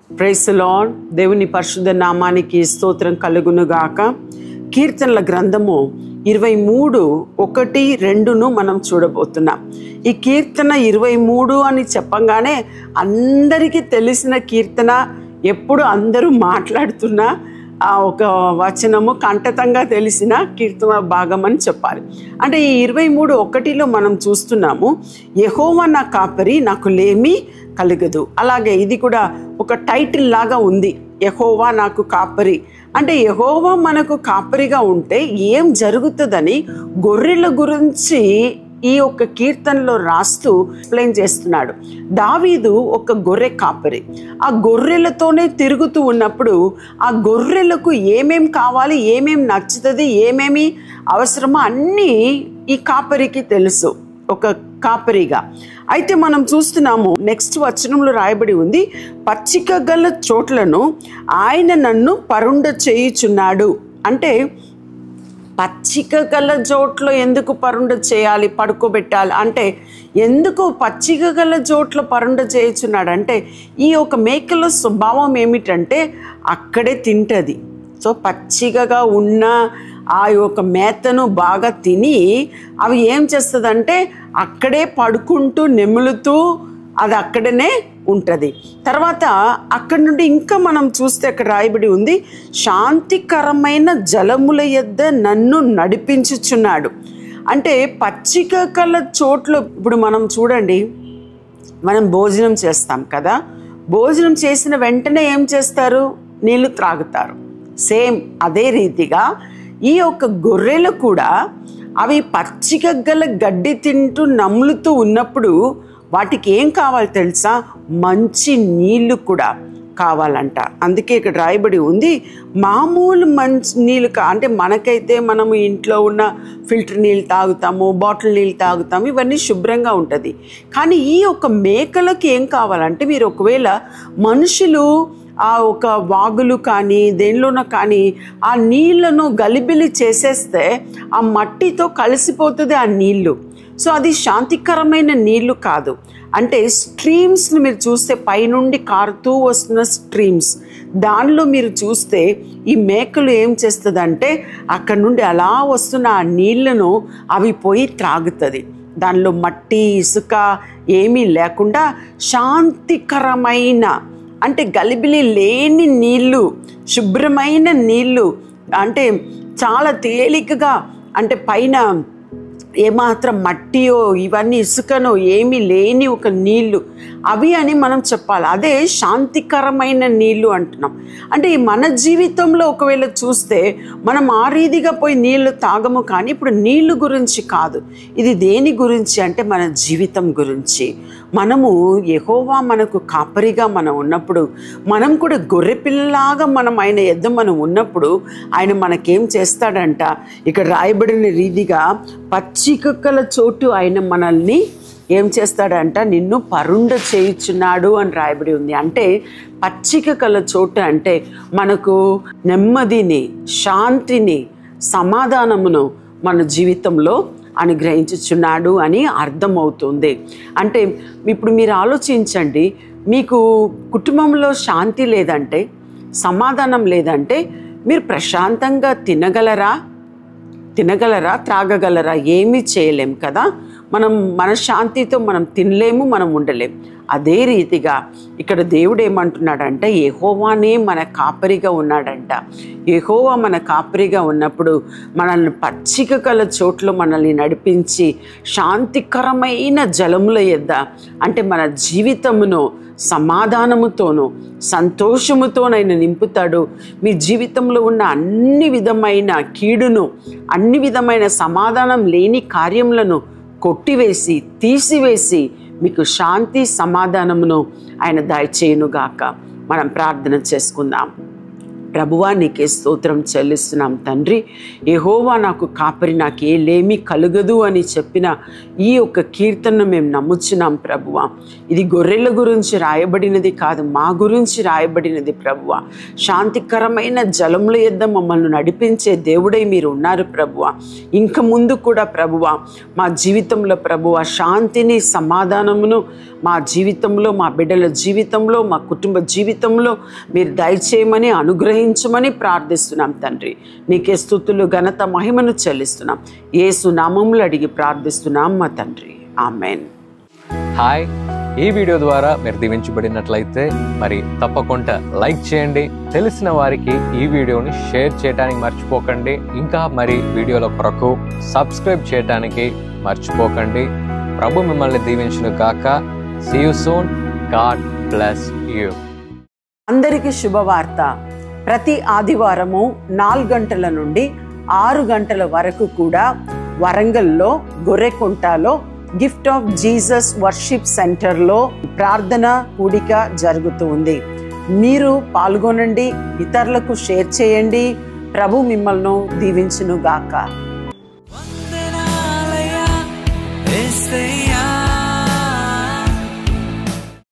Praise the lord. దేవుని పరిశుద్ధ నామానికి స్తోత్రం కలుగునుగాక. కీర్తనల గ్రంథము 23:1-2 మనం చూడబోతున్నాం. ఈ కీర్తన 23 అని చెప్పంగానే అందరికీ తెలిసిన కీర్తన, ఎప్పుడు అందరూ మాట్లాడుతున్న ఒక వచనము, కంఠతంగా తెలిసిన కీర్తన భాగం అని చెప్పాలి. అంటే ఈ 23:1 మనం చూస్తున్నాము, యెహోవా నా కాపరి, నాకు లేమి కలగదు. అలాగే ఇది కూడా ఒక టైటిల్ లాగా ఉంది, యెహోవా నాకు కాపరి. అంటే యెహోవా మనకు కాపరిగా ఉంటే ఏం జరుగుతుందని గొర్రెల గురించి ఈ యొక్క కీర్తనలో రాస్తూ ఎక్స్ప్లెయిన్ చేస్తున్నాడు. దావీదు ఒక గొర్రె కాపరి. ఆ గొర్రెలతోనే తిరుగుతూ ఉన్నప్పుడు ఆ గొర్రెలకు ఏమేం కావాలి, ఏమేం నచ్చుతుంది, ఏమేమి అవసరమో అన్నీ ఈ కాపరికి తెలుసు, ఒక కాపరిగా. అయితే మనం చూస్తున్నాము, నెక్స్ట్ వచనంలో రాయబడి ఉంది, పచ్చిక గల చోట్లను ఆయన నన్ను పరుండ చేయుచున్నాడు. అంటే పచ్చిక గల చోట్ల ఎందుకు పరుండ చేయాలి, పడుకోబెట్టాలి అంటే ఎందుకు పచ్చిక గల చోట్ల పరుండ చేయుచున్నాడు అంటే ఈ యొక్క మేకల స్వభావం ఏమిటంటే అక్కడే తింటుంది. సో పచ్చికగా ఉన్న ఆ యొక్క మేతను బాగా తిని అవి ఏం చేస్తుందంటే అక్కడే పడుకుంటూ నెములుతూ అది అక్కడనే ఉంటుంది. తర్వాత అక్కడి నుండి ఇంకా మనం చూస్తే అక్కడ రాయబడి ఉంది, శాంతికరమైన జలముల యొద్ద నన్ను నడిపించుచున్నాడు. అంటే పచ్చిక గల చోట్ల, ఇప్పుడు మనం చూడండి, మనం భోజనం చేస్తాం కదా, భోజనం చేసిన వెంటనే ఏం చేస్తారు, నీళ్ళు త్రాగుతారు. సేమ్ అదే రీతిగా ఈ యొక్క గొర్రెలు కూడా అవి పచ్చిక గల గడ్డి తింటూ నములుతూ ఉన్నప్పుడు వాటికి ఏం కావాలి తెలుసా, మంచి నీళ్ళు కూడా కావాలంట. అందుకే ఇక్కడ రాయబడి ఉంది, మామూలు మంచి నీళ్ళు అంటే మనకైతే మనము ఇంట్లో ఉన్న ఫిల్టర్ నీళ్ళు తాగుతాము, బాటిల్ నీళ్ళు తాగుతాము, ఇవన్నీ శుభ్రంగా ఉంటుంది. కానీ ఈ యొక్క మేకలకు ఏం కావాలంటే, మీరు ఒకవేళ మనుషులు ఆ ఒక వాగులు కానీ దేనిలోనో కానీ ఆ నీళ్లను గలిబిలి చేసేస్తే ఆ మట్టితో కలిసిపోతుంది ఆ నీళ్ళు. సో అది శాంతికరమైన నీళ్లు కాదు. అంటే స్ట్రీమ్స్ని మీరు చూస్తే, పైనుండి కారుతూ వస్తున్న స్ట్రీమ్స్, దానిలో మీరు చూస్తే ఈ మేకలు ఏం చేస్తుందంటే అక్కడ నుండి అలా వస్తున్న ఆ నీళ్లను అవి పోయి త్రాగుతుంది. దానిలో మట్టి, ఇసుక ఏమీ లేకుండా శాంతికరమైన, అంటే గలిబిలి లేని నీళ్ళు, శుభ్రమైన నీళ్ళు, అంటే చాలా తేలికగా, అంటే పైన ఏమాత్రం మట్టియో ఇవన్నీ ఇసుకనో ఏమీ లేని ఒక నీళ్ళు అవి అని మనం చెప్పాలి. అదే శాంతికరమైన నీళ్ళు అంటున్నాం. అంటే మన జీవితంలో ఒకవేళ చూస్తే మనం ఆ రీతిగా పోయి నీళ్లు తాగము. కానీ ఇప్పుడు నీళ్ళు గురించి కాదు, ఇది దేని గురించి అంటే మన జీవితం గురించి. మనము యెహోవా మనకు కాపరిగా మనం ఉన్నప్పుడు, మనం కూడా గొర్రెపిల్లలాగా మనం ఆయన యొద్ద మనం ఉన్నప్పుడు ఆయన మనకేం చేస్తాడంట, ఇక్కడ రాయబడిన రీతిగా పచ్చిక గల చోటు ఆయన మనల్ని ఏం చేస్తాడంట, నిన్ను పరుండ చేయుచున్నాడు అని రాయబడి ఉంది. అంటే పచ్చిక గల చోటు అంటే మనకు నెమ్మదిని, శాంతిని, సమాధానమును మన జీవితంలో అనుగ్రహించుచున్నాడు అని అర్థమవుతుంది. అంటే ఇప్పుడు మీరు ఆలోచించండి, మీకు కుటుంబంలో శాంతి లేదంటే, సమాధానం లేదంటే మీరు ప్రశాంతంగా తినగలరా, త్రాగగలరా? ఏమీ చేయలేం కదా. మనం మనశ్శాంతితో మనం తినలేము, మనం ఉండలేం. అదే రీతిగా ఇక్కడ దేవుడు ఏమంటున్నాడంటే, యెహోవానే మన కాపరిగా ఉన్నాడంట. యెహోవా మన కాపరిగా ఉన్నప్పుడు మనల్ని పచ్చిక గల చోట్ల మనల్ని నడిపించి శాంతికరమైన జలముల యొద్ద, అంటే మన జీవితమును సమాధానముతోనూ సంతోషముతోనైనా నింపుతాడు. మీ జీవితంలో ఉన్న అన్ని విధమైన కీడును, అన్ని విధమైన సమాధానం లేని కార్యములను కొట్టివేసి, తీసివేసి మీకు శాంతి, సమాధానమును ఆయన దయచేయునుగాక. మనం ప్రార్థన చేసుకుందాం. ప్రభువా నీకే స్తోత్రం చెల్లిస్తున్నాం తండ్రి. యెహోవా నాకు కాపరి, నాకు ఏ లేమి కలుగదు అని చెప్పిన ఈ యొక్క కీర్తనను మేము నమ్ముచున్నాం ప్రభువా. ఇది గొర్రెల గురించి రాయబడినది కాదు, మా గురించి రాయబడినది ప్రభువా. శాంతికరమైన జలముల యొద్ద మమ్మల్ని నడిపించే దేవుడై మీరు ఉన్నారు ప్రభువా. ఇంక ముందు కూడా ప్రభువా మా జీవితంలో ప్రభువా శాంతిని, సమాధానమును మా జీవితంలో, మా బిడ్డల జీవితంలో, మా కుటుంబ జీవితంలో మీరు దయచేయమని, అనుగ్రహించమని ప్రార్థిస్తున్నాం తండ్రి. నీకే స్తుతులు, ఘనత, మహిమను చెల్లిస్తున్నాం. యేసు నామములో అడిగి ప్రార్థిస్తున్నాం మా తండ్రి. ఆమెన్. హాయ్, ఈ వీడియో ద్వారా మీరు దీవించబడినట్లయితే మరి తప్పకుండా లైక్ చేయండి. తెలిసిన వారికి ఈ వీడియోని షేర్ చేయడానికి మర్చిపోకండి. ఇంకా మరి వీడియోల కొరకు సబ్స్క్రైబ్ చేయడానికి మర్చిపోకండి. ప్రభు మిమ్మల్ని దీవించును గాక. See you soon. God bless you. అందరికీ శుభవార్త. ప్రతి ఆదివారము 4 గంటల నుండి 6 గంటల వరకు కూడా వరంగల్లో గొర్రెకుంటలో గిఫ్ట్ ఆఫ్ జీసస్ వర్షిప్ సెంటర్లో ప్రార్థన కూడిక జరుగుతూ ఉంది. మీరు పాల్గొనండి, ఇతరులకు షేర్ చేయండి. ప్రభు మిమ్మల్ని దీవించును గాక.